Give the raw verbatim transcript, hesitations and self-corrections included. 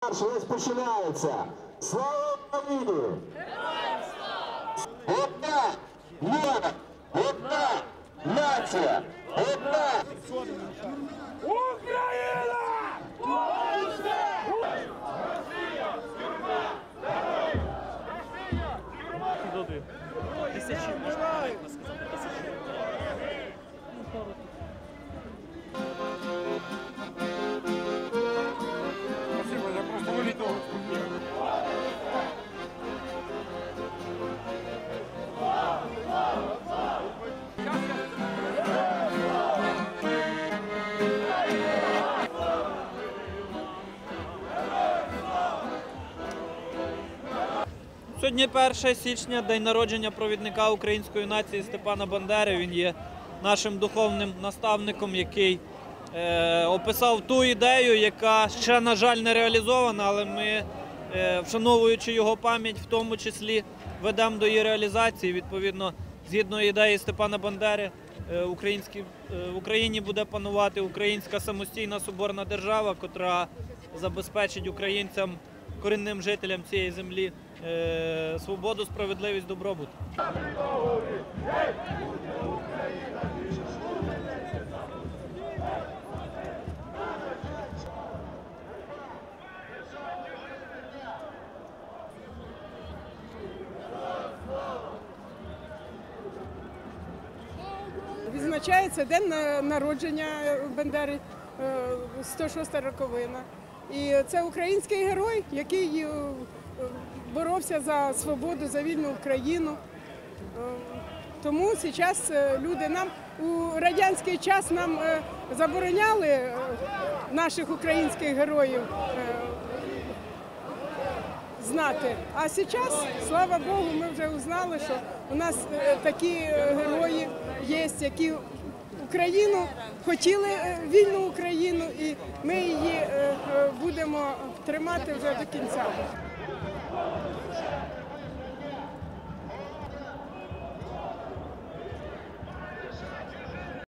марш розпочинається. Слава Україні! Одна мова, одна нація, одна Україна! Тисячі, можна сказати, тисячі. Спасибо, я просто вылетел. Сьогодні перше січня, день народження провідника української нації Степана Бандери. Він є нашим духовним наставником, який е, описав ту ідею, яка ще, на жаль, не реалізована, але ми, е, вшановуючи його пам'ять, в тому числі ведемо до її реалізації. Відповідно, згідно ідеї Степана Бандери, е, українські, е, в Україні буде панувати українська самостійна соборна держава, котра забезпечить українцям, корінним жителям цієї землі, е, свободу, справедливість, добробут. Відзначається день народження Бандери, сто шоста роковина. І це український герой, який боровся за свободу, за вільну Україну. Тому зараз люди нам у радянський час нам забороняли наших українських героїв знати. А зараз, слава Богу, ми вже узнали, що у нас такі герої є, які Україну хотіли, вільну Україну, і ми її будемо тримати вже до кінця.